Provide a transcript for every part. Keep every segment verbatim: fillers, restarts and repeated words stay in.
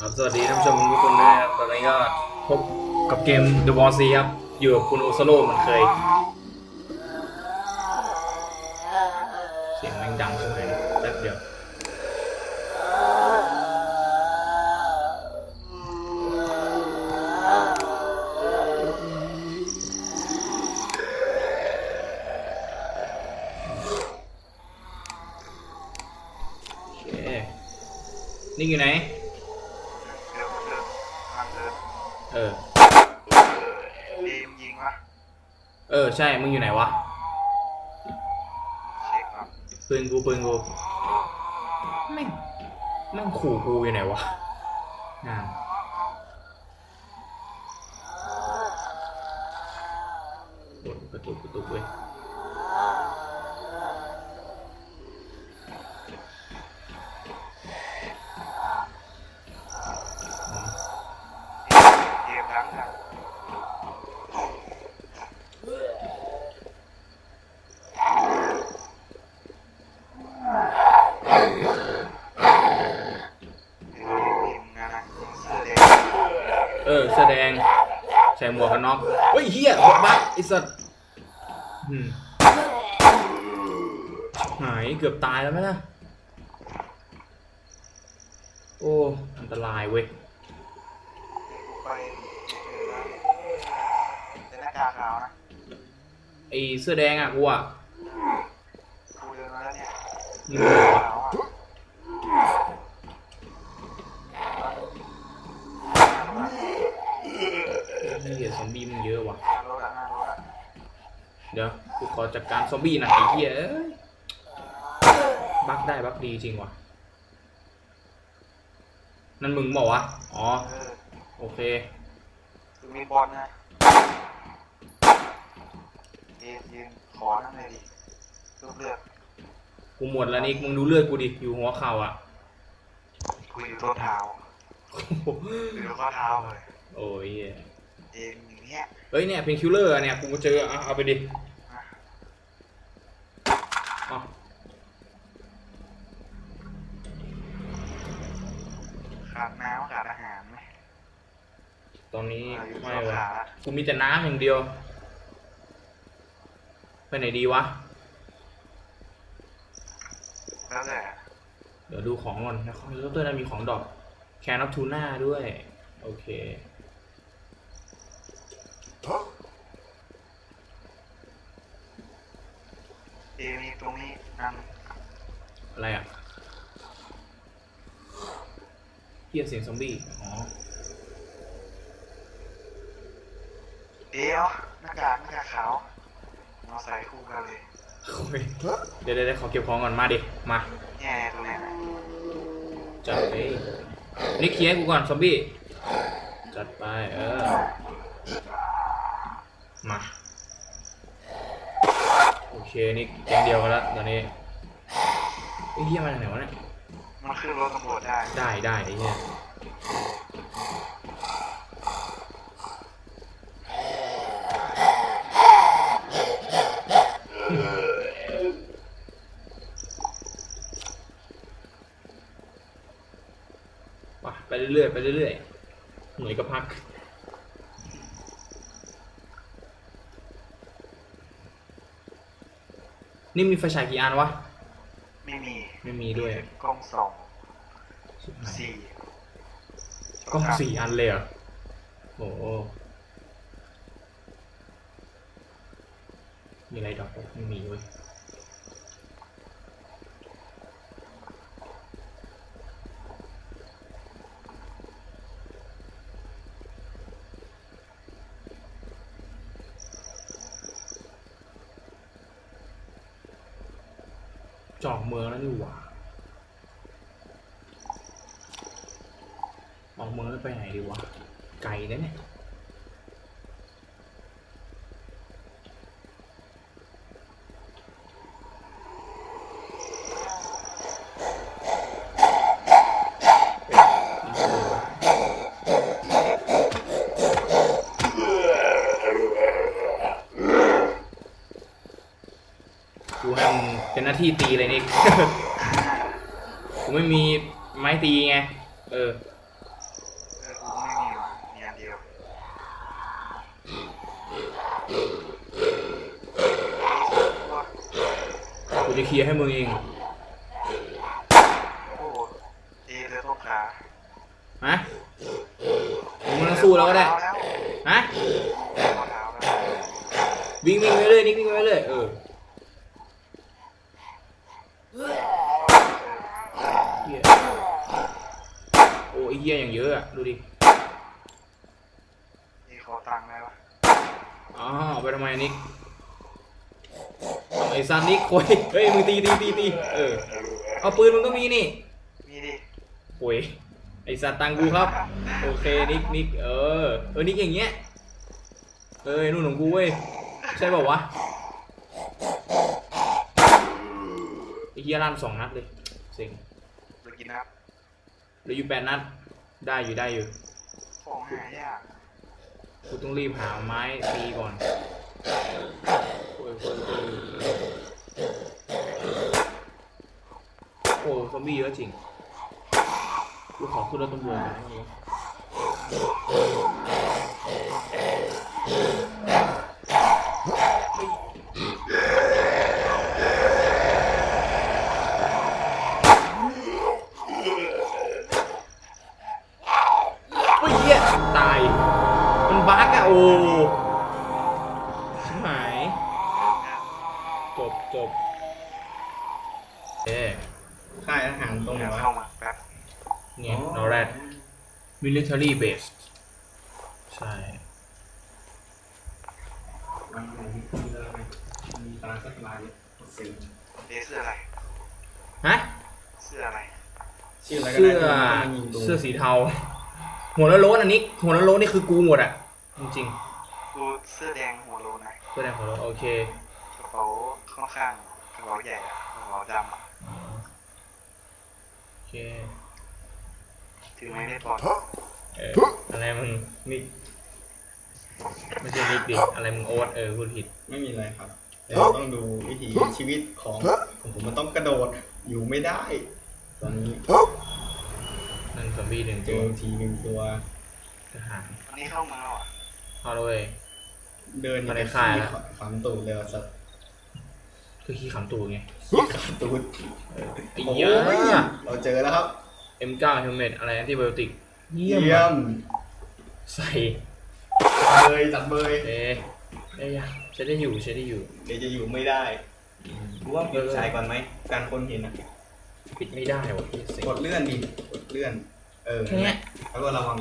สวัสดีท่านผู้ชมทุกคนด้วยครับตอนนี้ก็พบกับเกม The War C ครับอยู่กับคุณโอซาโร่เหมือนเคยเสียงแม่งดังขึ้นเลยแป๊บเดียวโอเคนี่อยู่ไหนเออดีมยิงวะเออใช่มึงอยู่ไหนวะเช็คครับปืนกูปืนกูแม่งแม่งขู่กูอยู่ไหนวะอ่ากดกระตุกกระตุกเว้ยเกมล้างกันเออแสดงใส่หมวกกันน็อกเฮ้ยเฮียหมวกบักไอ้สัสหายเกือบตายแล้วไหมล่ะโอ้อันตรายเว้ยไปเป็นหน้ากากขาวนะไอเสื้อแดงอ่ะกูอ่ะกูเดินมาแล้วเนี่ยมึงเหรอเหี้ยซอมบี้มึงเยอะว่ะเดี๋ยวกูขอจัดการซอมบี้หน่อยไอ้เหี้ยบักได้บักดีจริงว่ะนั่นมึงบอกวะอ๋อโอเคมีบอลนะยืนยืนขอนั่งเลยดิรูปเลือดกูหมดแล้วนี่มึงดูเลือดกูดิอยู่หัวเข่าอ่ะกูอยู่ต้นเท้าอยู่ข้อเท้าเลยโอ้ยเองอย่างเงี้ยเฮ้ยเนี่ยเพนคิลเลอร์เนี่ยกูเจอเอาเอาไปดิขาดน้ำขาดอาหารไหมตอนนี้ไม่วะกูมีแต่น้ำอย่างเดียวไปไหนดีวะแล้วแต่เดี๋ยวดูของก่อนนะคอมพิวเตอร์นั้นมีของดรอปแคนนับทูน่าด้วยโอเคเอมีตรงนี้นั่นอะไรอ่ะเฮียเสียงซอมบี้อ๋อเดี๋ยวหน้ากากหน้ากากขาวเราใส่คู่กันเลยเดี๋ยวเดี๋ยวขอเก็บของก่อนมาดิมาแง่ตรงนี้จัดไปนี่เคลียร์กูก่อนซอมบี้จัดไปเออมาโอเคนี่แก๊งเดียวกันแล้วตอนนี้ไอ้เหี้ยมาจากไหนวะเนี่ยมันขึ้นรถตำรวจได้ได้ได้ไอ้เหี้ยไปเรื่อยๆไปเรื่อยๆหน่วยก็พักนี่มีไฟฉายกี่อันวะไม่มีไม่มีด้วยกล้องสองสี่กล้องสี่อันเลยเหรอโอ้มีอะไรดอกไม่มีเว้ยจอกเมืองแล้วนี่หว่าออกเมืองแล้วไปไหนดีวะไกลนะเนี่ยกูให้มึงเป็นหน้าที่ตีเลยนี่ กูไม่มีไม้ตีไงเออจะเคลียร์ให้มึงเองโอ้เอเลยต้นขาฮะมึงไม่ต้องสู้แล้วก็ได้ฮะวิ่งวิ่งไปเรื่อยนิ่งวิ่งไปเรื่อยเออเหี้ยโอ้ยเหี้ยอย่างเยอะอะดูดินี่ขอตังค์ได้ปะอ๋อเอาไปทำไมนิกไอ้ซันนิกโวยเฮ้ยมึงตีตีตีตีเออเอาปืนมึงก็มีนี่มีดิโวยไอ้สัตว์ตังกูครับโอเคนิกนิกเออเออนิกอย่างเงี้ยเออนู่นของกูเว้ยใช่ป่าววะไอ้เหี้ยลั่นสองนัดเลยเซ็งไปกินนะครับเหลืออยู่แปดนัดได้อยู่ได้อยู่ของหายากกูต้องรีบหาไม้ตีก่อนโอ้ยโอ้ยโอ้ยโอ้ซอมบี้เยอะจริงกูขอขึ้นรถตำรวจหน่อยได้ไหมเฮ้ยเหี้ยตายมันบั๊กอะโอ้ชิบหายจบจบเอ๊ะค่ายอาหารตรงไหนวะเข้ามาแป๊บเนี่ยนอร์แรด military base ใช่มีตาสักลายสิงเอเสื้ออะไรฮะเสื้ออะไรเสื้อเสื้อสีเทาหัวละโล้นอันนี้หัวละโล้นนี่คือกูหมดอ่ะจริงกูเสื้อแดงหัวโลนนะๆเสื้อแดงหัวละโล้นโอเคกระเป๋าค่อนข้างกระเป๋าใหญ่อะกระเป๋าดำอะโอเคถือไม้ได้ปลอดเอออะไรมึงนิกไม่ใช่นิกดิอะไรมึงโอ๊ตเออพูดผิดไม่มีอะไรครับแต่เราต้องดูวิถีชีวิตของของผมมันต้องกระโดดอยู่ไม่ได้ ตอนนี้นั่นซอมบี้หนึ่งเจตัวอทีหนึ่งตัวทหารวันนี้เข้ามาเหรอเข้าเลยเดินอยู่มาในในค่ายที่แล้วฝังตูดเลยว่ะสัตว์คือขี้ขำตูไงขี้ขาตูดไอ้โอ้เหี้ยยเราเจอแล้วครับเอ็ม เก้า เฮลเมตอะไรแอนติไบโอติกเยี่เยี่ยยมมใส่เบยจัดเบยเอ๊ะเอ๊ะใช้ได้อยู่ใช้ได้อยู่เดี๋ยวจะอยู่ไม่ได้กูว่าปิดฉายก่อนไหมการคนเห็นอ่ะปิดไม่ได้วะเซ็งกดเลื่อนดิกดเลื่อน เออแค่เนี้ยแล้วก็ระวัง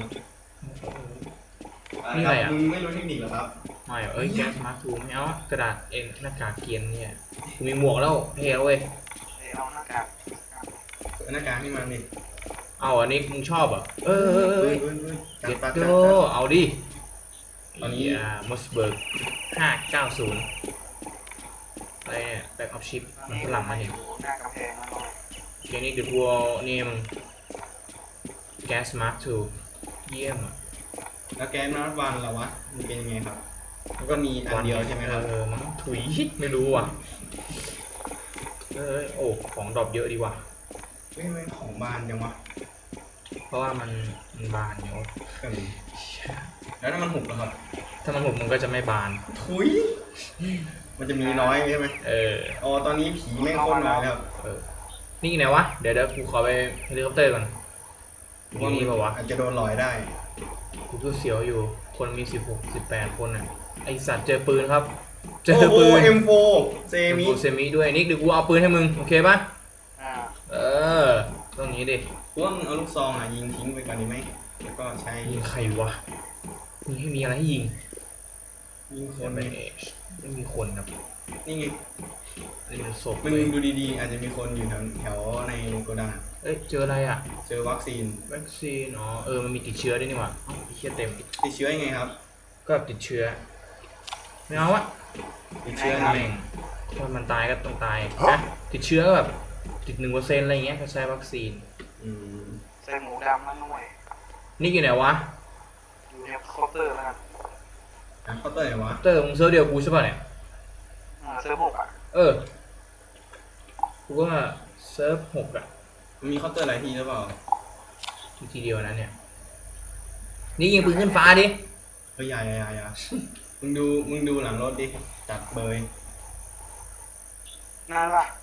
นี่อะไรอ่ะมึงไม่รู้เทคนิคเหรอครับไม่เหรอเอ้ยแก๊สมาร์ทูไม่เอากระดาษเอ็นหน้ากากเกียนเนี่ยกูมีหมวกแล้วเท่แล้วเว้ยเอ้ยเอาหน้ากากหน้ากากให้มันดิเอาอันนี้มึงชอบเหรอ่ะเออเออเออเฮ้ยเฮ้ยเก็ตจัดโดจัดจัดเอาดิตอนนี้อ่ามอสเบิร์กห้าเก้าศูนย์อะไรเนี่ยแบ็คออฟชิปมันฝรั่งมาเห็นอยู่หน้ากำแพงนั่นเลยเกนี่เดอะทัวร์นี่มึงแก๊สมาร์ทูเยี่ยมอ่ะแล้วแกนนัดวันเหรอวะมันเป็นยังไงครับมันก็มีอันเดียวใช่ไหมครับเออมันถุยไม่รู้อ่ะเออโอ้ของดรอปเยอะดีว่ะไม่ไม่ของบานจังวะเพราะว่ามันมันบานอยู่เออแล้วถ้ามันหุบเหรอครับถ้ามันหมดมันก็จะไม่บานทุยมันจะมีน้อยใช่ไหมเอออ๋อตอนนี้ผีแม่งโคตรน้อยแล้วเออนี่ไหนวะเดี๋ยวเดี๋ยวกูขอไปเฮลิคอปเตอร์ก่อนอยู่นี่ป่าวะอาจจะโดนลอยได้กูก็เสียวอยู่คนมีสิบหกสิบแปดคนอ่ะไอสัตว์เจอปืนครับเจอโอ้โหปืนเอ็มโฟเซมิกูเซมิด้วยนิกเดี๋ยวกูเอาปืนให้มึงโอเคปะอ่าเออต้องอย่างนี้ดิกูว่ามึงเอาลูกซองอ่ะยิงทิ้งไปก่อนดีไหมแล้วก็ใช้ยิงใครวะมีให้มีอะไรให้ยิงยิงคคนนไม่ไม่มีคนครับนี่ไงนี่มันศพมึงเลยดูดีๆ อาจจะมีคนอยู่แถวแถวในโกดังเอ้ยเจออะไรอ่ะเจอวัคซีนวัคซีนอ๋อเออมันมีติดเชื้อด้วยนี่หว่าเอ้าไอ้เชื้อเต็มอีกติดเชื้อยังไงครับก็ติดเชื้อไม่เอาอะติดเชื้อแม่ไงงถ้ามันตายก็ต้องตายนะติดเชื้อก็แบบติดหนึ่งเปอร์เซ็นต์อะไรเงี้ยเขาใช้วัคซีนอืมใส่หมูดำนั่นหน่วยนี่อยู่ไหนวะอยู่ในเคาน์เตอร์แล้วกันอ่ะเขาเตอร์ไหนวะเตอร์มึงเซิร์ฟเดียวกูใช่ป่ะเนี่ยอ่าเสื้อหกอ่ะเออกูว่าเซิร์ฟหกอะมันมีเคาน์เตอร์หลายทีหรือเปล่าทีเดียวนะเนี่ยนี่ยิงปืนขึ้นฟ้าดิเฮ้ยอยาอยาอยาอยา มึงดูมึงดูหลังรถดิจัดเบยนั่นล่ะ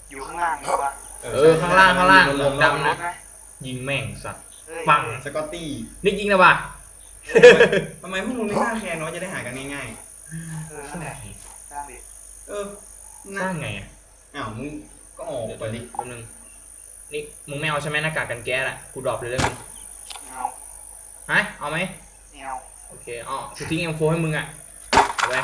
อยู่ข้างล่างนี่วะเออข้างล่างข้างล่างวงดำนะยิงแม่งสัตว์ปังสกอตตี้นิกยิงนะป่ะทำไมพวกมึงไม่ฆ่าแคนเนาะจะได้หากันง่ายเออนั่นแหละสร้างดิๆเออสร้างไงอ่ะอ้าวมึงก็ออกเดี๋ยวไปดิแป๊บนึงนิกมึงไม่เอาใช่ไหมหน้ากากกันแก๊สอ่ะกูดรอปเลยได้ไหมเอาฮะเอาไหมเอาโอเคอ๋อกูทิ้งเอ็มโฟให้มึงอ่ะเอาไป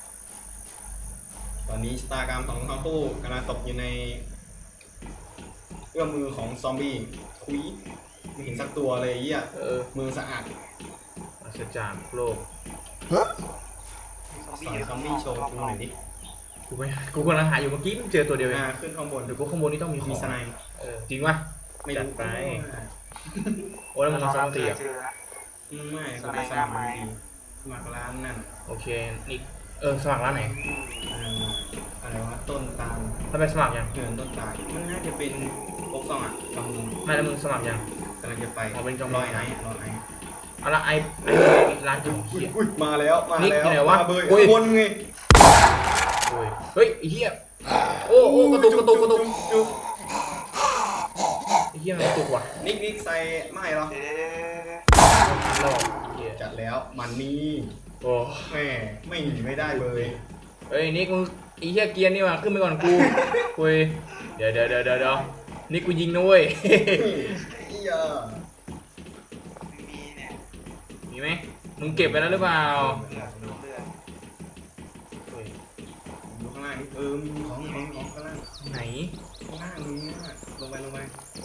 ตอนนี้ชะตากรรมของทั้งคู่กำลังตกอยู่ในเอื้อมมือของซอมบี้คุยไม่เห็นสักตัวเลยไอ้เหี้ยเออมือสะอาดอัศจรรย์โลกซอมสบี้อนซอมบี้โชว์กูหน่อยดิกูไม่กูกำลังหาอยู่เมื่อกี้เจอตัวเดียวเองอ่าขึ้นข้างบนเดี๋ยวกูข้างบนนี่ต้องมีขมีองสไนป์เออจริงป่ะไม่จัรู้ดไป โอ้แล้วมึงเอาซ้ำตีอ่ะเจอนะอืมไม่กูไปสมัครมันดีสมัครร้านนั่นโอเคนิกเออสมัครร้านไหนอ่าอะไรวะต้นตาลถ้าไปสมัครยังเงินต้นตาลมันน่าจะเป็นพวกซองอ่ะกำลังไม่แล้วมึงสมัครยังกำลังจะไปอ๋อเป็นจองร้อยไอ้ร้อยไอ้เอาละไอไอร้านของเฮียอุ้ยมาแล้วมานิกแล้วอยู่ไหนวะมาเบยอุ้ยบนไงโอ้ยเฮ้ยไอ้เฮียโอ้โอ้กระตุกกระตุกกระตุกจุ๊บไอ้เฮียมันกระตุกว่ะนิกนิกใส่ไม่หรอเอ๊ะหลอกไอ้เฮียจัดแล้วมันนี่โอ้แม่ไม่หนีไม่ได้เลยเฮ้ยนิกมึงไอ้เฮียเกียร์นี่ว่ะขึ้นไปก่อนกูเว้ยเดี๋ยวเดี๋ยวเดี๋ยวเดี๋ยวเดี๋ยวนิกกูยิงนะเว้ยเฮียไม่มีเนี่ยมีไหมมึงเก็บไปแล้วหรือเปล่าเลือดเลือดเฮ้ยดูข้างล่างนี่เออมีของของของข้างล่างไหนข้างล่างนี่นะลงไปลงไป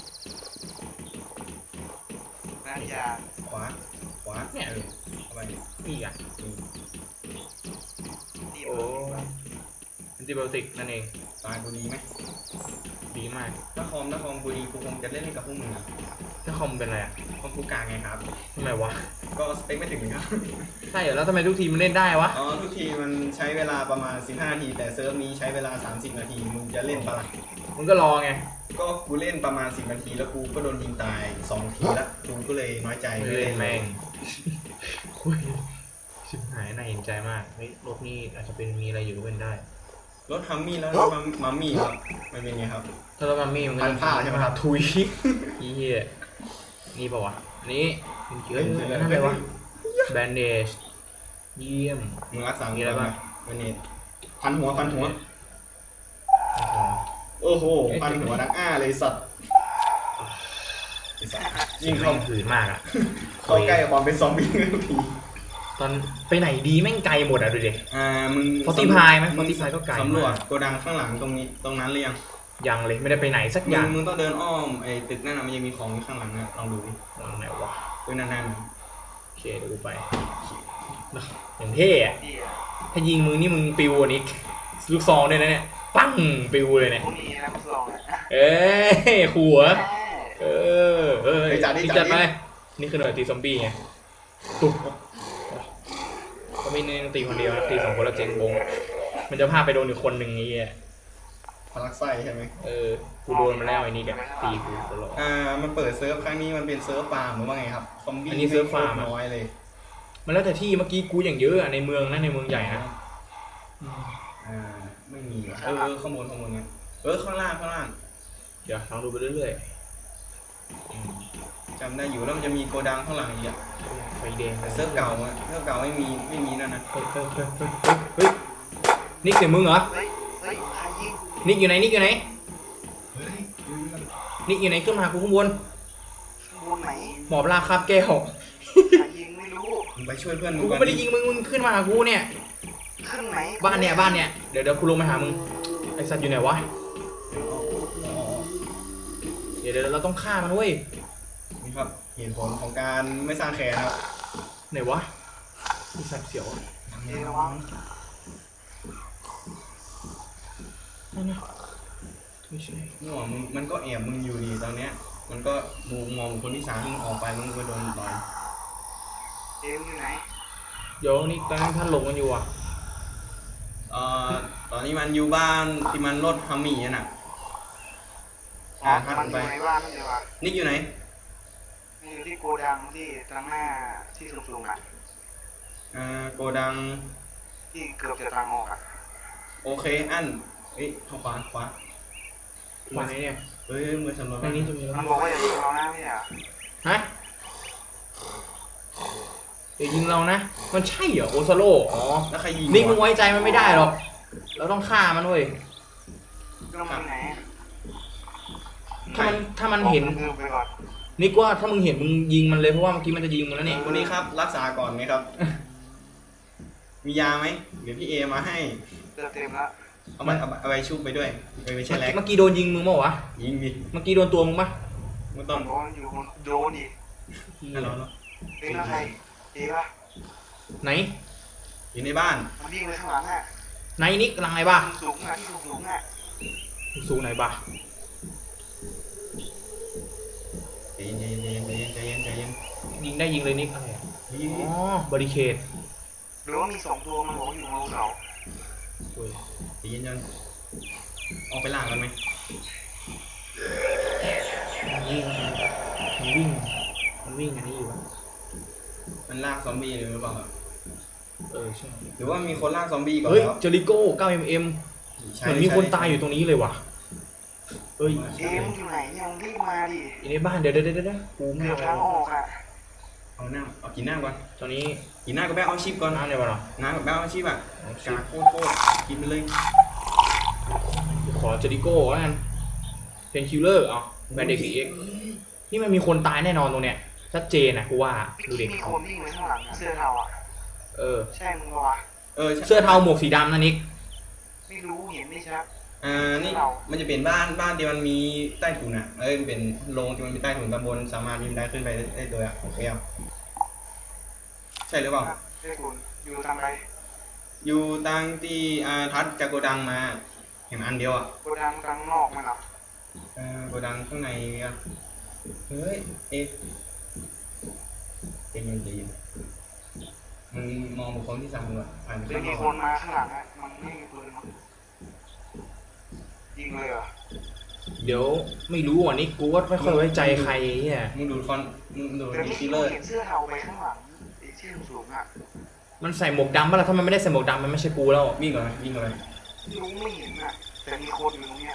น้ำยาขวาขวาเนี่ยเออเข้าไปนี่อ่ะอืมตีโอ้แอนติไบโอติกนั่นเองตายกูดีไหมดีมากถ้าคอมถ้าคอมกูดีกูคงจะเล่นกับพวกมึงอะถ้าคอมเป็นอะไรอ่ะคอมกูกลางไงครับทำไมวะก็สเปคไม่ถึงครับใช่เหรอแล้วทำไมทุกทีมมันเล่นได้วะอ๋อทุกทีมันใช้เวลาประมาณสิบห้านาทีแต่เซิร์ฟนี้ใช้เวลาสามสิบนาทีมึงจะเล่นปะล่ะมึงก็รอไงก็กูเล่นประมาณสิบนาทีแล้วกูก็โดนยิงตายสองทีแล้วกูก็เลยน้อยใจไม่เล่นแม่งคุยชิบหายน่าเห็นใจมากเฮ้ยรถนี่อาจจะเป็นมีอะไรอยู่ก็เป็นได้รถฮัมมี่แล้วรถมัมมัมมี่ครับมันเป็นไงครับถ้ารถมัมมี่มันก็พันผ้าใช่ไหมครับทุยอีเหี้ยนี่ป่าวะนี่เฮ้ยนั่นอะไรวะแบนเดจเยี่ยมมึงรักษามีมีอะไรบ้างวันนี้พันหัวพันหัวโอ้โหพันหัวดังอ้าเลยสัตว์ไอ้สัตว์ยิยิ่งงเข้าเข้าผืนมากอ่ะเข้าใกล้กับความเป็นซอมบี้ทุกทีตอนไปไหนดีแม่งไกลหมดอ่ะดูดิอ่ามึง Fortify ไหม Fortify ก็ไกลสำรวจมากโกดังข้างหลังตรงนี้ตรงนั้นหรือยังยังเลยไม่ได้ไปไหนสักอมึย่าง งมึงต้องเดินอ้อมไอ้ตึกนั่นน่ะมันยังมีของอยู่ข้างหลังนะลองดูดิวางไหนวะด้วยนานโอเคเดี๋ยวกูไปเนอะอย่างเท่อะดีอ่ะถ้ายิงมึงนี่มึงปิวอันนี้ลูกซองด้วยนะเนี่ยปั้งปิวเลยเนี่ยพวกนี้นะมันลองอ่ะเอ้ยขัวเออเออๆไปจัดดินี่จัจัดดดิไปนี่คือหน่วยตีซอมบี้ไงตุ๊บก็ไม่เน้นตีคนเดียวนะตีสองคนแล้วเจ๊งบงมันจะพาไปโดนอีกคนหนึ่งนี้อ่ะพลักไส้ใช่ไหมเออกูโดนมาแล้วไอ้นี่แกตีกูตลอดอ่ามันเปิดเซิร์ฟครั้งนี้มันเป็นเซิร์ฟฟาร์มหรือว่าไงครับซอมบี้อันนี้เซิร์ฟฟาร์มอะน้อยเลยมันแล้วแต่ที่เมื่อกี้กูอย่างเยอะอะในเมืองนะในเมืองใหญ่นะอ่าไม่มีว่ะเออเออข้างบนข้างบนไงเออข้างล่างข้างล่างเดี๋ยวลองดูไปเรื่อยอืมจำได้อยู่แล้วมันจะมีโกดังข้างหลังอีกอ่ะๆไฟแดงแต่เซิร์ฟเก่าอะเซิร์ฟเก่าไม่มีไม่มีนั่นนะเฮ้ยเฮ้ยเฮ้ยเฮ้ยเฮ้ยนิกเสียงมึงเหรอเฮ้ยเฮ้ยใครยิงนิกอยู่ไหนนิกอยู่ไหนเฮ้ยนิกอยู่ไหนขึ้นมาหากูข้างบนบนไหนหมอบลาคาบแก้วใครยิงไม่รู้มึงไปช่วยเพื่อนมึกูงก่อนไม่ได้ยิงมึงมึงขึ้นมาหากูเนี่ยขึ้นไหนบ้านเนี่ยบ้านเนี่ยเดี๋ยวเดี๋ยวกูลงมาหามึงไอสัตว์อยู่ไหนวะอ๋ออ๋อเดี๋ยวเดี๋ยวเราต้องฆ่ามันเว้ยนี่ครับเหตุผลของการไม่สร้างแคร์ครับไหนวะไอสัตว์เสียวเดี๋ยวระวังนั่นนะไม่ใช่นี่หว่ามึงมันก็แอบมึงอยู่ดีตอนเนี้ย มันก็มูมองคนที่สามมึงออกไปมึงก็โดนต่อยเอวอยู่ไหนเดี๋ยวนี่ตอนนั้นท่านหลงกันอยู่อ่ะเอ่อตอนนี้มันอยู่บ้านที่มันรถฮัมมี่น่ะอ๋อมันอยู่ในบ้านนั่นเลยวะนิกอยู่ไหนนี่อยู่ที่โกดังที่ตรงหน้าที่สูงๆอ่ะอ่าโกดังที่เกือบจะทางออกอ่ะโอเคอันเอ้ยเข้าขวาขวามาไหนเนี่ยเฮ้ยมือสำรวจในนี้จะมีอะไรมันบอกว่าอย่ายิงเรานะไม่ใช่เหรอฮะเดี๋ยวยิงเรานะมันใช่เหรอโอซาโลอ๋อแล้วใครยิงนิกมึงไว้ใจมันไม่ได้หรอกเราต้องฆ่ามันเว้ยเราไปไหนถ้ามันถ้ามันเห็นลืมไปก่อนนิกว่าถ้ามึงเห็นมึงยิงมันเลยเพราะว่าเมื่อกี้มันจะยิงมึงแล้วนี่คนนี้ครับรักษาก่อนไหมครับ มียาไหมเดี๋ยวพี่เอมาให้เติมเต็มแล้วเอามาเอาไปชุบไปด้วยไปไม่ใช่แลกเมื่อกี้โดนยิงมึงมั้งวะยิงดิเมื่อกี้โดนตัวมึงปะไม่ตต้ออน งโดนอยู่โดนดินั่นหรอเนาะเอ้ยแล้วใครเอ้ยปะไหนอยู่ในบ้านมันวิ่งไปข้างหลังอ่ะไหนนิกกำลังไงบ้าสูงอ่ะที่สูงอ่ะสูงไหนบ้าใจเย็นใจเย็นใจเย็นใจเย็นใจเย็นยิงได้ยิงเลยนิกอะไรอะยิงอ๋อบริเคดหรือว่ามีสองตัวมันบอกอยู่บนเขาโอ้ยใจเย็นจังออกไปล่างกันไหมมันยิงมันวิ่งมันวิ่งอันนี้อยู่วะมันลากซอมบี้หรือเปล่าเออใช่หรือว่ามีคนลากซอมบี้ก่อนเฮ้ยแล้วเจอริโก้ เก้า เอ็ม เอ็ม เหมือนมีคนตายอยู่ตรงนี้เลยว่ะเฮ้ยเอ้ยมันอยู่ไหนเนี่ยมึงรีบมาดิอยู่ในบ้านเดี๋ยวเดี๋ยวเดี๋ยวเดี๋ยวกูไม่เกือบเอาทางออกอ่ะเอาหน้าเอากินหน้าก่อนตอนนี้กินหน้ากับแบ๊เอาชีพก่อนน้ำในบ้านเหรอน้ากับแบ๊เอาชีพอ่ะเอากาชิโคตรโคตรกินไปเลยขอเจอริโก้แล้วกันเพนคิลเลอร์เอาแบนเด็กเอ็กนี่มันมีคนตายแน่นอนตรงเนี้ยชัดเจนนะกูว่าดูเด็กมีคนวิ่งไปข้างหลังเสื้อเทาอ่ะเออใช่มึงปะวะเออเสื้อเทาหมวกสีดำนะนิกไม่รู้เห็นไม่ชัดอ่านี่มันจะเป็นบ้านบ้านที่มันมีใต้ถุนอ่ะเอ้ยเป็นโรงที่มันมีใต้ถุนตำบลสามารถยิงได้ขึ้นไปได้เลยอ่ะโอเคอ่ะใช่หรือเปล่าไอ้คุณอยู่ทางไรอยู่ตังที่อ่าทัดจากโกดังมาเห็นอันเดียวอ่ะโกดังทางนอกมันเหรอเออโกดังข้างในอ่ะเฮ้ยเอ๊ะใจเย็นใจเย็นมึงมองบุคคลที่สามก่อนอ่านเดี๋ข้าย งนวมีอกคนมาข้างหลังอ่ะมันไม่มีปืนมั้งยิงเลยเหรอเดี๋ยวไม่รู้อ่ะนิกกูว่าไม่ค่อยไว้ใจใครเนี่ยมึงดูดคอนมึงดูดเดี๋ยวดีนี้ซีกูเลอร์เห็นเสื้อเทาไปข้างหลังไอ้ที่สูงๆอ่ะมันใส่หมวกดำป่ะล่ะถ้ามันไม่ได้ใส่หมวกดำมันไม่ใช่กูแล้ววิ่งก่อนไหมวิ่งก่อนไหมรู้ไม่เห็นอ่ะแต่มีคนอยู่ตรงเนี้ย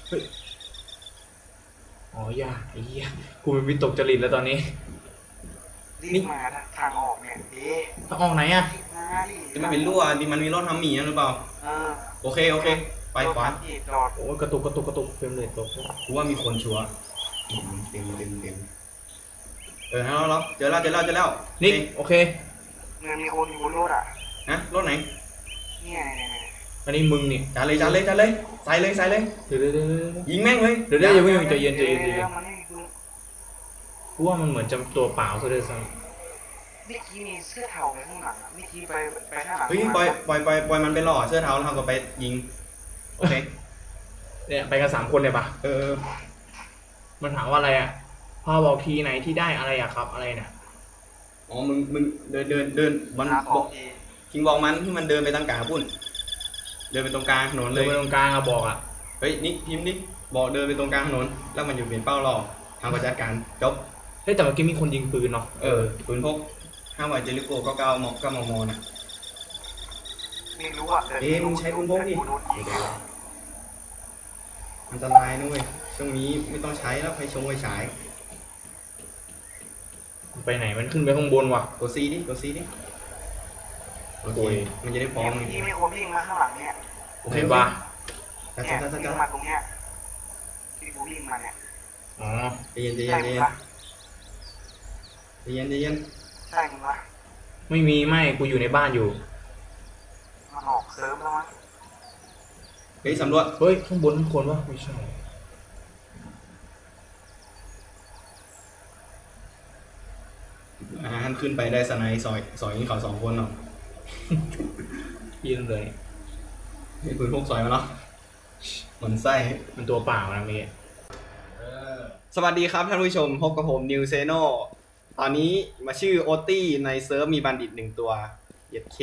อ๋อย่าไอ้เหี้ยกูเป็นวิตกจริตแล้วตอนนี้รีบมาทางออกเนี่ยเอ๊ะต้องออกไหนอ่ะมาดิจะไม่เป็นรั่วดิมันมีรถทำหมีหรือเปล่าเออโอเคโอเค ไปขวาเหตุจอดโอ้ยกระตุกกระตุกกระตุกเฟรมเรทตกกูว่ามีคนชัวร์อืมเต็มเต็มเต็มเออให้เราเราเจอแล้วเจอแล้วเจอแล้วนิกโอเคเงินมีคนอยู่บนรถอ่ะนะรถไหนเนี่ยเนี่ยเนี่ยอันนี้มึงนี่จัดเลยจัดเลยจัดเลยใส่เลยใส่เลยเดี๋ยวเดี๋ยวเดี๋ยวเดี๋ยวยิงแม่งเลยเดี๋ยวเดี๋ยวอย่าเพิ่งใจเย็นใจเดี๋ยวเย็นใจเย็เดี๋ยนวมันไม่มีปืนกูว่ามันเหมือนจะตัวเปล่าซะด้วยซ้เมื่อกี้มีเสื้อเทาไปข้างหลังอะเมื่อกี้ไปไปข้างหลังเฮ้ยปล่อยปล่อยปล่อยปล่อยมันไปหล่อเสื้อเท้าแล้วทำกับไปยิงโอเคำเนี่ยไปกันสามคนเลยปะเออมันถามว่าอะไรอ่ะพอบอกทีไหนที่ได้อะไรอ่ะครับอะไรเนี่ยอ๋อมึงมึงเดินเดินเดินมันหาขบออง กดีคิงบอกมันที่มันเดินไปตรงกลางปุ่นเดินไปตรงกลางถนนเลเลย ยไปตรงกลางอะบอกอ่ะเฮ้ยนิกพิมพ์นิกบอกเดินไปตรงกลางถนนแล้วมันอยู่เป็นเป้ารอทางประจัดการจบเฮ้ยแต่เมื่อกี้มีคนยิงปืนเนาะเออปืนพกห้าวัยเจลิโก้ก็เก้ามอกก็มอมอนะไม่รู้อ่ะแต่เอ๊ะมึงใช้ปืนพกดิกูโดนยิงอะอันตรายนะเว้ยช่วงนี้ไม่ต้องใช้แล้วไฟชงไฟฉายไปไหนมันขึ้นไปข้างบนว่ะกดซีดิกดซีดิโอเคโอ้ยมันจะได้พร้อมเมื่อกี้มีคนวิ่งมาข้างหลังเนี่ยโอเคเห็นปะปะจ้าเนี่ยจ้าจ้าวิ่จ้างมาตรงเนี้ยที่กูวิ่งมาเนี่ยอ๋อใจเย็นใจเย็ใช่นใจมึงเย็นปะใจเย็นใจเย็นใช่มึงปะไม่มีไม่กูอยู่ในบ้านอยู่มันออกเซิร์ฟแล้วมั้งเฮ้ยสำรวจเฮ้ยข้างบนข้างคนวะไม่ใช่อ่าท่านขึ้นไปได้สไนด์ซอยซอยนี้เขาสองคนเนาะยิงเลยนี่ปืนพกซอยมาแล้วเหมือนไส้มันตัวเปล่านะเมื่อกี้สวัสดีครับท่านผู้ชมพบกับผมนิวเซโนตอนนี้มาชื่อโอตี้ในเซิร์ฟมีบัณฑิตหนึ่งตัวเย็ดเค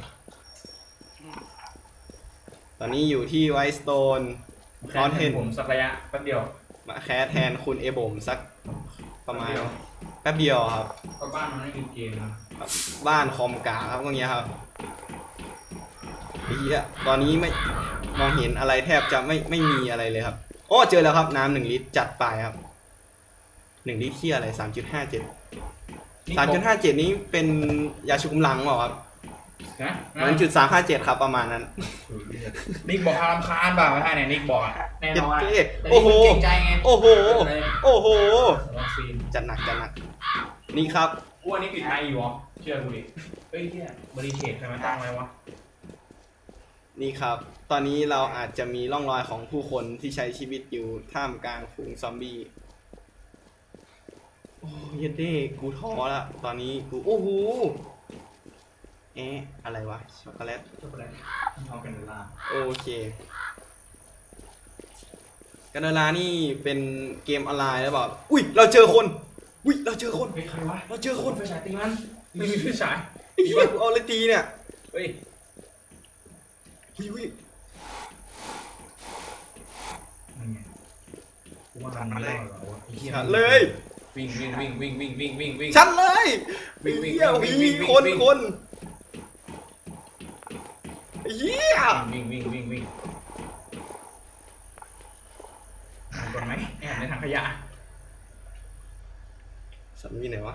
ตอนนี้อยู่ที่ไวท์สโตนแค่เห็นผมสักระยะแป๊บเดียวมาแคสแทนคุณเอโบมสักประมาณแป๊บเดียวครับก็บ้านมันไม่มีเกมนะบ้านคอมกาครับพวกเนี้ยครับเฮียตอนนี้ไม่มองเห็นอะไรแทบจะไม่ไม่มีอะไรเลยครับอ๋อเจอแล้วครับน้ำหนึ่งลิตรจัดไปครับหนึ่งลิตรที่อะไรสามจุดห้าเจ็ดสามจุดห้าเจ็ดนี้เป็นยาชูกำลังเปล่าครับนะมันจุดสามห้าเจ็ดครับประมาณนั้นนิกบอกอารำคาญเปล่าไม่ใช่เนี่ยนิกบอกอะแน่นอนเจ็ดแต่โอ้โหนี่มันเกรงใจไงโอ้โหโอ้โหวัคซีนจัดหนักจัดหนักนี่ครับอ้วนนี่ปิดไมค์อยู่เหรอเชื่อกูดิเฮ้ยเนี่ยบริเทตใครมาตั้งไว้วะนี่ครับ ตอนนี้เราอาจจะมีร่องรอยของผู้คนที่ใช้ชีวิตอยู่ท่ามกลางฝูงซอมบี้โอ้ยเด้กูท้อละตอนนี้กูโอ้โหเอ๊ะอะไรวะช็อกโกแลตช็อกโกแลตทำกันเวลาโอเคกันดารานี่เป็นเกมออนไลน์แล้วเปล่าอุ้ยเราเจอคนอุ้ยเราเจอคนเฮ้ยใครวะเราเจอคนไฟฉายตีมันไม่มีไฟฉายไอ้เหี้ยกูเอาเลยตีเนี่ยเฮ้ยอุ้ยอุ้ยนั่นไงกูว่ามันไม่รอดหรอวะไอ้หี้ชัดเลยวิ่งวิ่งวิ่งวิ่งวิ่งวิ่งวิ่งวิ่งชัดเลยวิ่งวิ่งเหี้ยวิ่งมีวิ่งวิ่งคนวิ่งคนไอ้เหี้ยวิ่งวิ่งวิ่งวิ่งทำก่อนไหมแอบในถังขยะสัตว์มีไหนวะ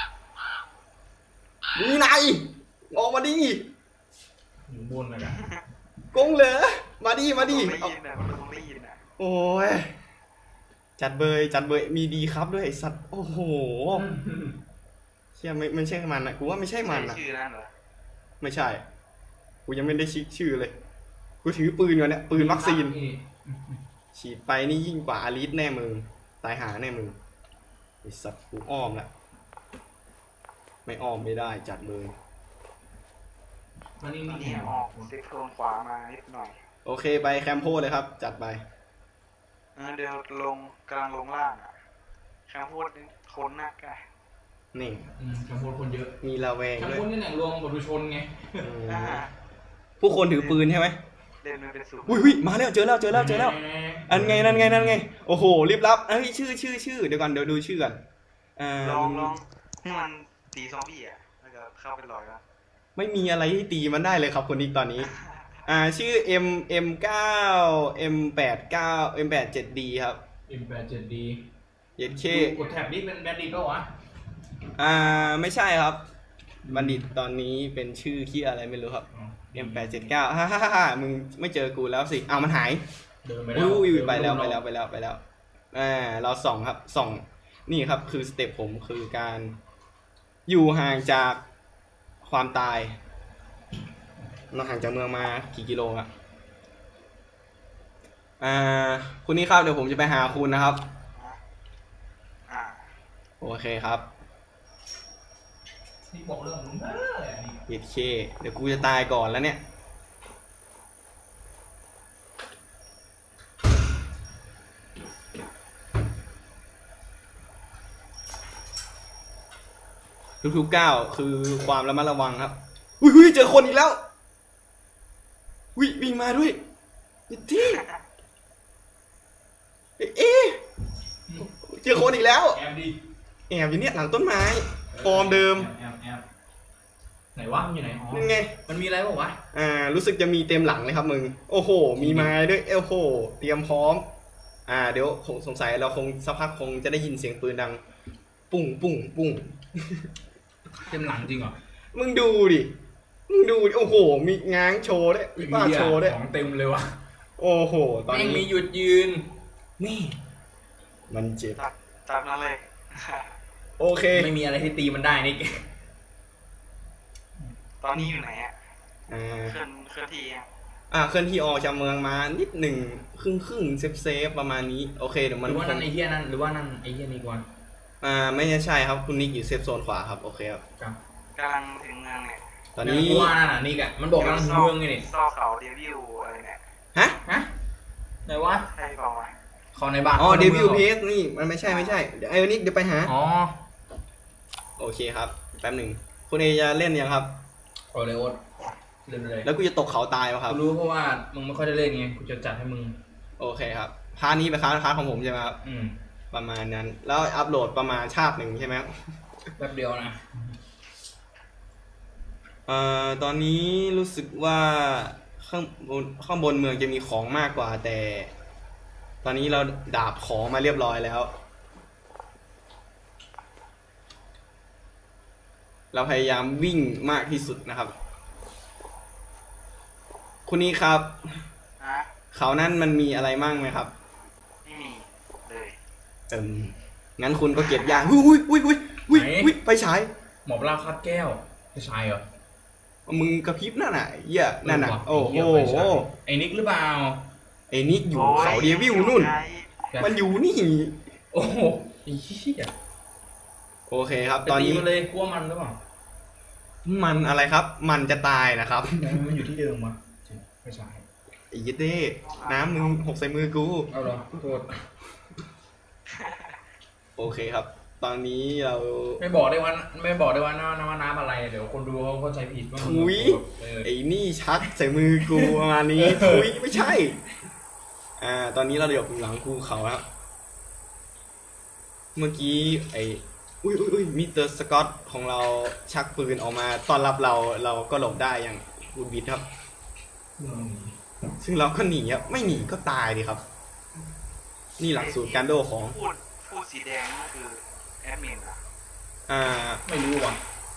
มีไหนออกมาดิอยู่บนเลยอะกงเหรอมาดิมาดิไม่เอายินอ่ะมันคงไม่ยินอ่ะโอ้ยจัดเบยจัดเบยมีดีครับด้วยไอ้สัตว์โอ้โหเชี่ยไม่ไม่ใช่มันนะกูว่าไม่ใช่มันใช่นะชื่อนั่นเหรอไม่ใช่กูยังไม่ได้ชิคชื่อเลยกูถือปืนก่อนเนี่ยปืนวัคซีนฉีดไปนี่ยิ่งกว่าอาริสแน่มึงตายหาแน่มึงไอ้สัตว์กูอ้อมละไม่อ้อมไม่ได้จัดเบยมันนี่ตมีอนแหนี้งออกเซ็กโซนขวามานิดหน่อยโอเคไปแคมโพเลยครับ จัดไปเออเดี๋ยวลงกำลังลงล่างอ่ะแค่พูดคนนักอะนี่อืมแคมโพสคนเยอะมีระแวงแคมด้วยโพสนี่แหละรวมบทชนไงอืมอ่าผู้คนถือปืนใช่ไหมเล่นมันเป็นสูตรอุ้ยอุ้ยมาแล้วเจอแล้วเจอแล้วเจอแล้วอันไงนั่นไงนั่นไงโอ้โหรีบรับเอ้ยชื่อชื่อชื่อเดี๋ยวก่อนเดี๋ยวดูชื่อก่อนอ่าลองลองให้มันตีซอมบี้อ่ะแล้วก็เข้าไปลอยแล้วไม่มีอะไรที่ตีมันได้เลยครับคนนี้ตอนนี้ อ่าชื่อ M M เก้า M แปดเก้า M แปดเจ็ด D ครับอิมแปดเจ็ดดีเย็ดเคกดแท็บนี่เป็นแบดดี้ก็วะอ่าไม่ใช่ครับบัณฑิตตอนนี้เป็นชื่อที่อะไรไม่รู้ครับ M แปดเจ็ดเก้าฮ่าฮ่าฮ่ามึงไม่เจอกูแล้วสิอ้าวมันหายเดินไปแล้วอุ้ยอุ้ยไปแล้วไปแล้วไปแล้วไปแล้วอ่าเราส่องครับส่องนี่ครับคือสเต็ปผมคือการอยู่ห่างจากความตายเราห่างจากเมืองมากี่กิโลอะอ่าคุณนี่ครับเดี๋ยวผมจะไปหาคุณนะครับอ่าโอเคครับนี่บอกเรื่องมึงเอออะไรนี่เย็ดเคเดี๋ยวกูจะตายก่อนแล้วเนี่ยทุกๆก้าวคือความระมัดระวังครับอุ้ยอุ้ยเจอคนอีกแล้วอุ้ยวิ่งมาด้วยที่เอ๊ะเจอคนอีกแล้วแอบดิแอบอยู่เนี่ยหลังต้นไม้ฟอร์มเดิมแอบแอบไหนวะมันอยู่ไหนอ๋อนั่นไงมันมีอะไรบอกวะอ่ารู้สึกจะมีเต็มหลังเลยครับมึงโอ้โห มีไม้ด้วยโอ้โหเตรียมพร้อมอ่าเดี๋ยวคงสงสัยเราคงสักพักคงจะได้ยินเสียงปืนดัง ปุ้งปุ้งปุ้งเต็มหลังจริงเหรอมึงดูดิมึงดูดิโอ้โห มีง้างโชว์ด้วยมีป้าโชว์ด้วยของเต็มเลยวะโอ้โหตอนแม่งมีนี้หยุดยืนนี่มันเจ็บจับจับนั่นเลยโอเคไม่มีอะไรที่ตีมันได้นี่ตอนนี้อยู่ไหนอ่ะอ่าเคลื่อนเคลื่อนที่ยังอ่าเคลื่อนที่ออกจากเมืองมานิดหนึ่งครึ่งครึ่งเซฟเซฟประมาณนี้โอเคเดี๋ยวหมันรือว่านั่นคงไอ้เหี้ยนั่นหรือว่านั่นไอ้เหี้ยนี่กว่าอ่าไม่ใช่ครับคุณนิกอยู่เซฟโซนขวาครับโอเคครับครับกำลังถึงเมืองเนี่ยตอนนี้กูว่านั่นน่ะนี่กะมันบอกกำลังถึงเมืองไงนี่ซอกเขาเดวิลอะไรเนี่ยฮะฮะไหนวะใช่เปล่าวะเขาในบ้านอ๋อขาเดในวิมืลองเพสนี่มันไม่ใช่ไม่ใช่เดี๋ยวไอ้วันนี้เดี๋ยวไปหาอ๋อโอเคครับแป๊บหนึ่งคุณเอจะเล่นยังครับโอเลยโอ๊ตเล่นเลยแล้วกูจะตกเขาตายวะครับกูรู้เพราะว่ามึงไม่ค่อยได้เล่นไงกูจะจัดให้มึงโอเคครับพาร์ทนี้เป็นพาร์ทพาร์ทของผมใช่ไหมครับอืมประมาณนั้น แล้วอัพโหลดประมาณชาติหนึ่งใช่ไหมครับแป๊บเดียวนะเอ่อตอนนี้รู้สึกว่าข้างบนข้างบนเมืองจะมีของมากกว่าแต่ตอนนี้เราดาบของมาเรียบร้อยแล้ว เราพยายามวิ่งมากที่สุดนะครับ คุณนี่ครับฮะเขานั่นมันมีอะไรมั่งไหมครับไม่มีเลยเอิมงั้นคุณก็เก็บยางอุ้ยอุ้ยอุ้ยอุ้ยอุ้ยอุ้ยไปฉายหมอบล่าคาดแก้วไม่ใช่เหรอมึงกระพริบนั่นน่ะเหี้ยนั่นน่ะโอ้โหไอ้นิกหรือเปล่าไอ้นิกอยู่เขาเดวิลนู่นไงมันอยู่นี่โอ้โหไอ้เหี้ยโอเคครับตตออน นนี้นี้มันเลยกลัวมันหรือเปล่ามันอะไรครับ มันจะตายนะครับมันอยู่ที่เดิมวะไม่ใช่ไอ้ยิดเด้น้ำมึงหกใส่มือกูเอาเหรอโทษโอเคครับ ตอนนี้เราไม่บอกได้ว่าไม่บอกได้ว่าน้ำน้ำน้ำอะไรเดี๋ยวคนดูเขาเข้าใจผิดว่ามันทุยเออไอ้นี่ชักใส่มือกูประมาณนี้ทุยไม่ใช่ อ่า ตอนนี้เราเดี๋ยวหลังภูเขาแล้วเมื่อกี้ไอ้อุ้ยอุ้ยอุ้ยมิสเตอร์สกอตของเราชักปืนออกมาต้อนรับเราเราก็หลบได้อย่างบูดบิดครับอืมซึ่งเราก็หนีครับไม่หนีก็ตายดิครับ นี่หลักสูตรการโดของพูดพูดสีแดงนั่นคือแอดมินเหรออ่าไม่รู้ว่ะ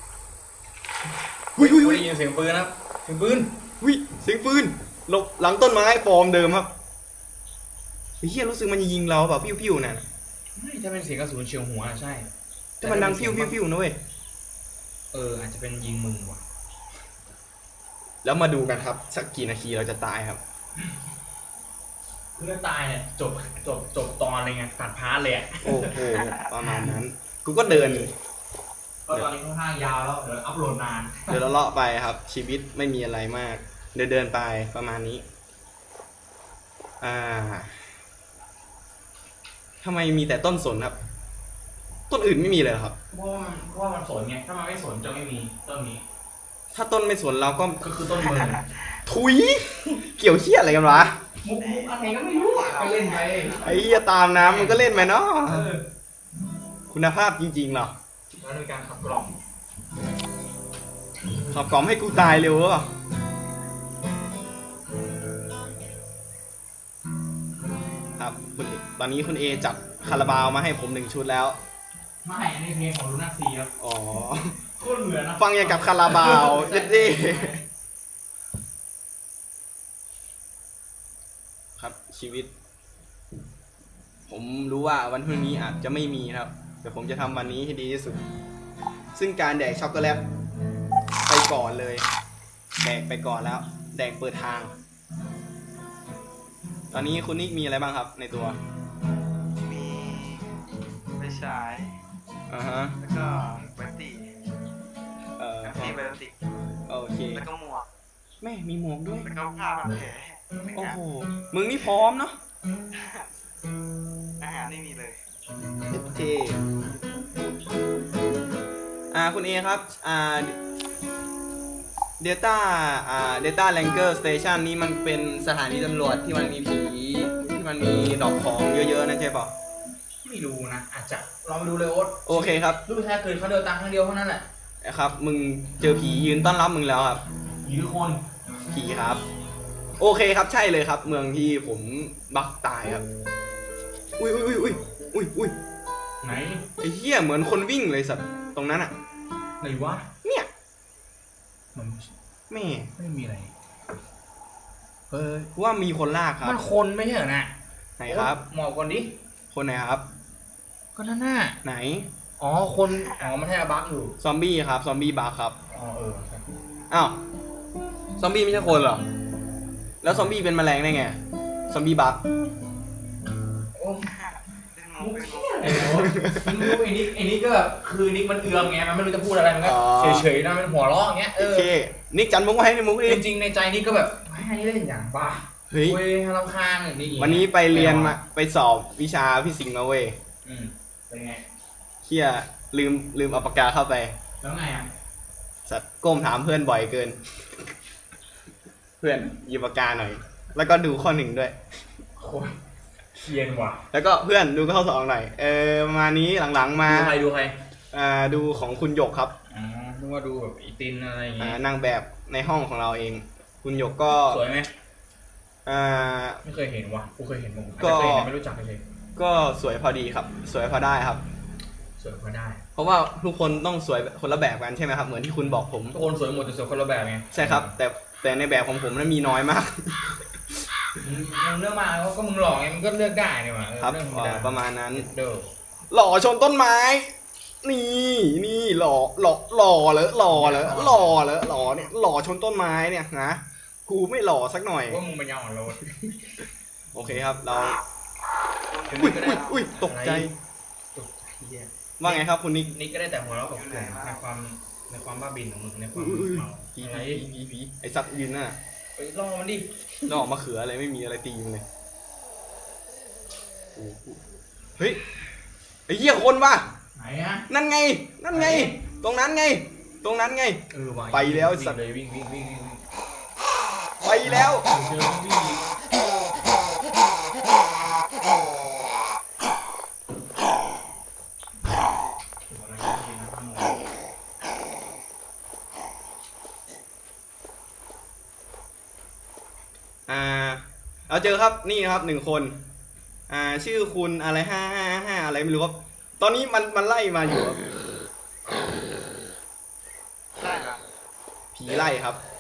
อุ้ยอุ้ยอุ้ยได้ยินเสียงปืนนะครับเสียงปืนอุ้ยเสียงปืนหลบหลังต้นไม้ฟอร์มเดิมครับไอ้เหี้ยรู้สึกมันจะยิงเราแบบพิ้วๆน่ะไม่ถ้าเป็นเสียงกระสุนเฉียวหัวใช่แต่มันดังพิ้วพิ้วพิ้วนะเว้ยเอออาจจะเป็นยิงมึงว่ะแล้วมาดูกันครับสักกี่นาทีเราจะตายครับเพื่อตายเนี่ยจบจบจบตอนเลยไงตัดพาร์ทเลยอ่ะโอ้โหประมาณนั้น กูก็เดินก็ตอนนี้ค่อนข้างยาวแล้วเดี๋ยวอัพโหลดนานเดินเลาะๆไปครับ ชีวิตไม่มีอะไรมาก เดินเดินไปประมาณนี้ อ่าทำไมมีแต่ต้นสนครับ ต้นอื่นไม่มีเลยเหรอครับเพราะว่ามันเพราะว่ามันสนไงถ้ามันไม่สนจะไม่มีต้นนี้ถ้าต้นไม่สนเราก็ก็คือต้นมือทุยเกี่ยวเชี่ยอะไรกันวะมุกมุกอะไรก็ไม่รู้อ่ะก็เล่นไปไอ้เหี้ยตามน้ำมันก็เล่นไปเนาะเออคุณภาพจริงๆเหรอแล้วในการขับกล่องขับกล่อมให้กูตายเร็วหรือเปล่าครับคุณตอนนี้คุณเอจัดคาราบาวมาให้ผมหนึ่งชุดแล้วไม่อันนี้เพลงของลูน่าซีครับอ๋อโคตรเหมือนนะฟังอย่างกับคาราบาวเย็ดดิครับชีวิต ผมรู้ว่าวันพรุ่งนี้อาจจะไม่มีครับ แต่ผมจะทำวันนี้ให้ดีที่สุด ซึ่งการแดกช็อกโกแลตไปก่อนเลย แดกไปก่อนแล้ว แดกเปิดทาง ตอนนี้คุณนิกมีอะไรบ้างครับในตัวมีไฟฉายอ่าฮะแล้วก็แบตตี้เอ่อแบตตี้แบตตี้โอเคแล้วก็หมวกแม่มีหมวกด้วยแล้วก็ผ้าพันแผลโอ้โห มึงนี่พร้อมเนาะอาหารไม่มีเลยเท่อ่าคุณเอครับ อ่า Delta อ่า Delta Ranger Station นี่มันเป็นสถานีตำรวจที่มันมีผีที่มันมีดอกของเยอะๆนะใช่ป่ะไม่รู้นะอาจจะลองไปดูเลยโอ๊ตโอเคครับลูกชายเกิดเขาเดินตามครั้งเดียวเท่านั้นแหละครับ มึงเจอผียืนต้อนรับมึงแล้วครับหรือคนผีครับ โอเคครับใช่เลยครับ เมืองที่ผมบักตายครับ อุ้ยอุ้ยอุ้ยอุ้ยอุ้ยไหนไอ้เหี้ยเหมือนคนวิ่งเลยสัตว์ตรงนั้นอ่ะไหนวะเนี่ยมันแม่ไม่มีอะไรเออว่ามีคนลากครับมันคนไม่ใช่เหรอนะไหนครับหมอบก่อนดิคนไหนครับก็นั่นน่ะไหนอ๋อคนอ๋อมันให้อาบักอยู่ซอมบี้ครับ ซอมบี้บักครับอ๋อเออใช่อ้าว ซอมบี้ไม่ใช่คนเหรอ แล้วซอมบี้เป็นแมลงได้ไง ซอมบี้บักโอ้เป็นหมมุวกกเป็นหมเที่วย กอะไรวะมันมุกไอ้นิกไอ้นิกก็แบบคือนิกมันเอือมไงมันไม่รู้จะพูดอะไรมันก็อ๋อเฉยๆนะมันหัวเราะอย่างเงี้ยเอโออเค นิกจันมุกไว้ให้ในมุกดิจริงๆในใจนิกก็แบบให้เล่นอย่างบ้าเฮ้ยเว้ยรำคาญอย่างนี้วันนี้ไปเรียนมา ไปสอบวิชาฟิสิกส์มาเว้ยอืมเป็นไงเฮียลืมลืมเอาปากกาเข้าไปแล้วไงอ่ะสัตว์ก้มถามเพื่อนบ่อยเกิน เพื่อนหยิบปากกาหน่อย แล้วก็ดูข้อหนึ่งด้วยโคตรเคียนว่ะแล้วก็เพื่อนดูข้อสองหน่อย เออประมาณนี้หลังๆมาดูใครดูใครอ่าดูของคุณหยกครับอ๋อนึกว่าดูแบบอีตินอะไรอย่างอ่าเงี้ยนางแบบในห้องของเราเอง คุณหยกก็สวยไหมอ่าไม่เคยเห็นวะกูเคยเห็นมึงก็ไม่เคยเห็นไม่รู้จักเลยก็สวยพอดีครับ สวยพอได้ครับสวยพอได้เพราะว่าทุกคนต้องสวยคนละแบบกันใช่ไหมครับเหมือนที่คุณบอกผมทุกคนสวยหมดแต่สวยคนละแบบไงใช่ครับ แต่แต่ในแบบของผมนั้นมีน้อยมากมึงเลือกมาก็มึงหลอกไงมึงก็เลือกได้นี่หว่าครับเรื่องธรรมอ๋อดาประมาณนั้นเด้อหล่อชนต้นไม้ นี่นี่หล่อหล่อหล่อเหรอหล่อเหรอหล่อเหรอหล่อเนี่ยหล่อชนต้นไม้เนี่ยนะกูไม่หล่อสักหน่อยว่ามึงเป็นยังอ่อนโลดโอเคครับเราคุณอุ้ยก็ได้อุ้ยอุ้ยตกใจตกใจเหี้ยว่าไงครับคุณนิกนี่ก็ได้แต่หัวเราะกับกลุ่มในความในความบ้าบินของมึงในความอุ้ยอุ้ยเมาผีอะไรผีผีผีไอสัตว์ยืนน่ะไปล่อมันดินอกมะเขืออะไรไม่มีอะไรตีมันเลยโอ้โหเฮ้ยไอ้เหี้ยคนว่ะไหนอะนั่นไง นั่นไง ตรงนั้นไง ตรงนั้นไงเออว่ะไปแล้ววิ่งสัตว์เลยวิ่งวิ่งวิ่งวิ่งวิ่งไปแล้วเจอวิ่งอ่าเราเจอครับนี่นะครับหนึ่งคน อ่าชื่อคุณอะไรห้าห้าห้าอะไรไม่รู้ครับ ตอนนี้มันมันไล่มาอยู่ครับได้ละผีไล่ครับ